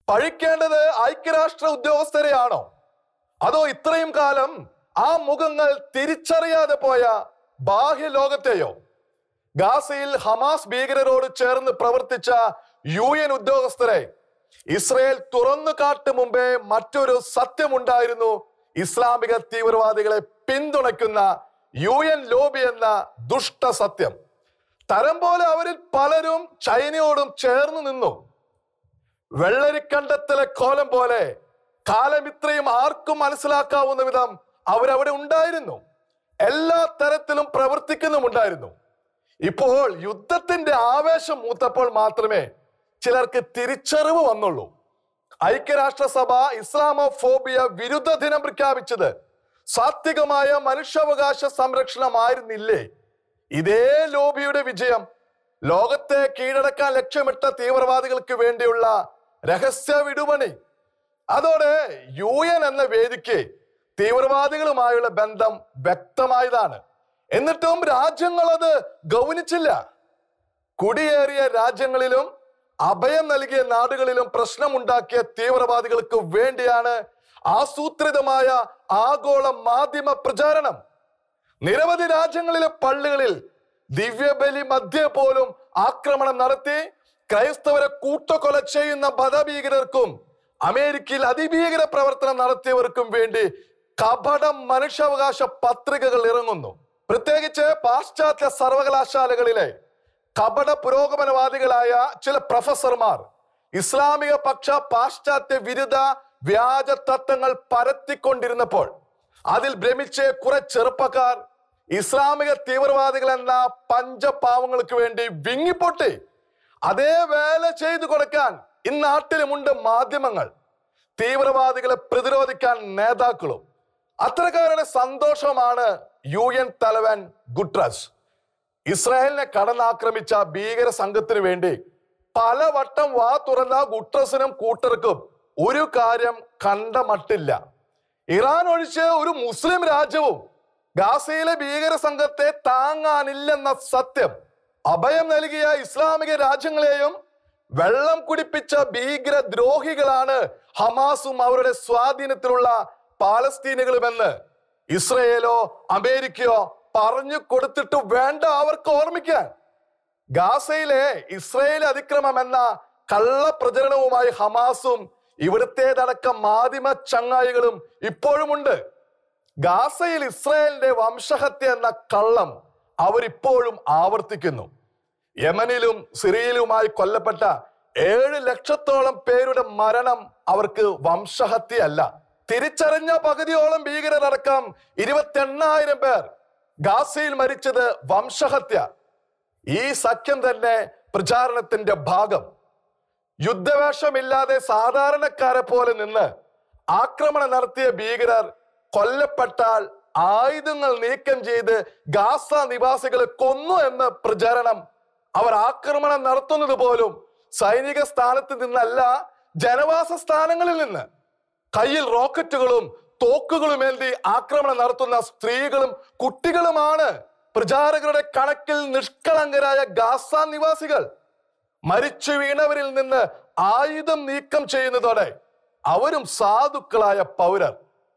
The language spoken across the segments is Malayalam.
പഴിക്കേണ്ടത് ഐക്യരാഷ്ട്ര ഉദ്യോഗസ്ഥരെയാണോ? അതോ ഇത്രയും കാലം ആ മുഖങ്ങൾ തിരിച്ചറിയാതെ പോയ ബാഹ്യ ലോകത്തെയോ? ഗാസയിൽ ഹമാസ് ഭീകരരോട് ചേർന്ന് പ്രവർത്തിച്ച UN ഉദ്യോഗസ്ഥരെ ഇസ്രയേൽ തുറന്നു കാട്ടും മുമ്പേ മറ്റൊരു സത്യമുണ്ടായിരുന്നു. ഇസ്ലാമിക തീവ്രവാദികളെ പിന്തുണയ്ക്കുന്ന UN ലോബി എന്ന ദുഷ്ട സത്യം. തരം പോലെ അവരിൽ പലരും ചൈനയോടും ചേർന്ന് നിന്നു. വെള്ളരിക്കണ്ടത്തിലെ കോലം പോലെ കാലം ഇത്രയും ആർക്കും മനസ്സിലാക്കാവുന്ന വിധം അവരവിടെ ഉണ്ടായിരുന്നു. എല്ലാ തരത്തിലും പ്രവർത്തിക്കുന്നുമുണ്ടായിരുന്നു. ഇപ്പോൾ യുദ്ധത്തിന്റെ ആവേശം മൂത്തപ്പോൾ മാത്രമേ ചിലർക്ക് തിരിച്ചറിവ് വന്നുള്ളൂ. ഐക്യരാഷ്ട്രസഭ ഇസ്ലാമോഫോബിയ വിരുദ്ധ ദിനം പ്രഖ്യാപിച്ചത് സാത്വികമായ മനുഷ്യാവകാശ സംരക്ഷണമായിരുന്നില്ലേ? ഇതേ ലോബിയുടെ വിജയം ലോകത്തെ കീഴടക്കാൻ ലക്ഷ്യമിട്ട തീവ്രവാദികൾക്ക് വേണ്ടിയുള്ള രഹസ്യ വിടുപണി. അതോടെ UN എന്ന വേദിക്ക് തീവ്രവാദികളുമായുള്ള ബന്ധം വ്യക്തമായതാണ്. എന്നിട്ടും രാജ്യങ്ങൾ അത് ഗൗനിച്ചില്ല. കുടിയേറിയ രാജ്യങ്ങളിലും അഭയം നൽകിയ നാടുകളിലും പ്രശ്നമുണ്ടാക്കിയ തീവ്രവാദികൾക്ക് വേണ്ടിയാണ് ആസൂത്രിതമായ ആഗോള മാധ്യമ പ്രചാരണം. നിരവധി രാജ്യങ്ങളിലെ പള്ളികളിൽ ദിവ്യബലി മധ്യേ പോലും ആക്രമണം നടത്തി ക്രൈസ്തവരെ കൂട്ടക്കൊല ചെയ്യുന്ന മതഭീകരർക്കും അമേരിക്കയിൽ അതിഭീകര പ്രവർത്തനം നടത്തിയവർക്കും വേണ്ടി കപട മനുഷ്യാവകാശ പത്രികകൾ ഇറങ്ങുന്നു. പ്രത്യേകിച്ച് പാശ്ചാത്യ സർവകലാശാലകളിലെ കപട പുരോഗമനവാദികളായ ചില പ്രൊഫസർമാർ ഇസ്ലാമിക പക്ഷ പാശ്ചാത്യ വിരുദ്ധ വ്യാജ തത്വങ്ങൾ പരത്തിക്കൊണ്ടിരുന്നപ്പോൾ അതിൽ ഭ്രമിച്ച് കുറെ ചെറുപ്പക്കാർ ഇസ്ലാമിക തീവ്രവാദികൾ എന്ന പഞ്ചപാവങ്ങൾക്ക് വേണ്ടി വിങ്ങിപ്പൊട്ടി. അതേ വേല ചെയ്തു കൊടുക്കാൻ ഇന്നാട്ടിലുമുണ്ട് മാധ്യമങ്ങൾ, തീവ്രവാദികളെ പ്രതിരോധിക്കാൻ നേതാക്കളും. അത്തരക്കാരുടെ സന്തോഷമാണ് UN തലവൻ ഗുട്രസ്. ഇസ്രായേലിനെ കടന്നാക്രമിച്ച ഭീകര സംഘത്തിന് വേണ്ടി പലവട്ടം വാ തുറന്ന ഗുട്രസിനും കൂട്ടർക്കും ഒരു കാര്യം കണ്ട മട്ടില്ല. ഇറാൻ ഒഴിച്ച് ഒരു മുസ്ലിം രാജ്യവും ഗാസയിലെ ഭീകര സംഘത്തെ താങ്ങാനില്ലെന്ന സത്യം. അഭയം നൽകിയ ഇസ്ലാമിക രാജ്യങ്ങളെയും വെള്ളം കുടിപ്പിച്ച ഭീകര ദ്രോഹികളാണ് ഹമാസും അവരുടെ സ്വാധീനത്തിലുള്ള പാലസ്തീനുകളുമെന്ന് ഇസ്രയേലോ അമേരിക്കയോ പറഞ്ഞു കൊടുത്തിട്ട് വേണ്ട അവർക്ക് ഓർമ്മിക്കാൻ. ഗാസയിലെ ഇസ്രയേൽ അതിക്രമം എന്ന കള്ളപ്രചരണവുമായി ഹമാസും ഇവിടുത്തേതടക്കം മാധ്യമ ചങ്ങായികളും ഇപ്പോഴുമുണ്ട്. ഗാസയിൽ ഇസ്രയേലിന്റെ വംശഹത്യ എന്ന കള്ളം അവരിപ്പോഴും ആവർത്തിക്കുന്നു. യമനിലും സിറിയയിലുമായി കൊല്ലപ്പെട്ട 7 ലക്ഷത്തോളം പേരുടെ മരണം അവർക്ക് വംശഹത്യയല്ല. തിരിച്ചറിഞ്ഞ പകുതിയോളം ഭീകരരടക്കം 28,000 പേർ ഗാസയിൽ മരിച്ചത് വംശഹത്യ. ഈ സഖ്യം തന്നെ പ്രചാരണത്തിന്റെ ഭാഗം. യുദ്ധവേഷമില്ലാതെ സാധാരണക്കാരെ പോലെ നിന്ന് ആക്രമണം നടത്തിയ ഭീകരർ കൊല്ലപ്പെട്ടാൽ ആയുധങ്ങൾ നീക്കം ചെയ്ത് ഗാസ നിവാസികളെ കൊന്നു എന്ന പ്രചരണം. അവർ ആക്രമണം നടത്തുന്നത് പോലും സൈനിക സ്ഥാനത്ത് നിന്നല്ല, ജനവാസ സ്ഥാനങ്ങളിൽ നിന്ന്. കയ്യിൽ റോക്കറ്റുകളും തോക്കുകളുമേന്തി ആക്രമണം നടത്തുന്ന സ്ത്രീകളും കുട്ടികളുമാണ് പ്രചാരകരുടെ കണക്കിൽ നിഷ്കളങ്കരായ ഗാസ നിവാസികൾ. മരിച്ചു വീണവരിൽ നിന്ന് ആയുധം നീക്കം ചെയ്യുന്നതോടെ അവരും സാധുക്കളായ പൗരർ.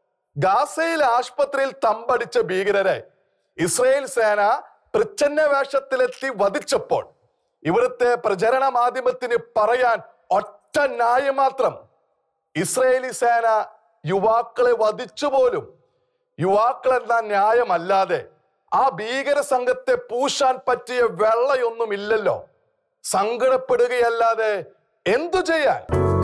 ഗാസയിലെ ആശുപത്രിയിൽ തമ്പടിച്ച ഭീകരരെ ഇസ്രയേൽ സേന പ്രച്ഛന്ന വേഷത്തിലെത്തി വധിച്ചപ്പോൾ ഇവിടുത്തെ പ്രചരണ മാധ്യമത്തിന് പറയാൻ ഒറ്റ ന്യായം മാത്രം: ഇസ്രയേലി സേന യുവാക്കളെ വധിച്ചു പോലും. യുവാക്കൾ എന്ന ന്യായമല്ലാതെ ആ ഭീകര സംഘത്തെ പൂശാൻ പറ്റിയ വെള്ളയൊന്നുമില്ലല്ലോ. സങ്കടപ്പെടുകയല്ലാതെ എന്തു ചെയ്യാൻ?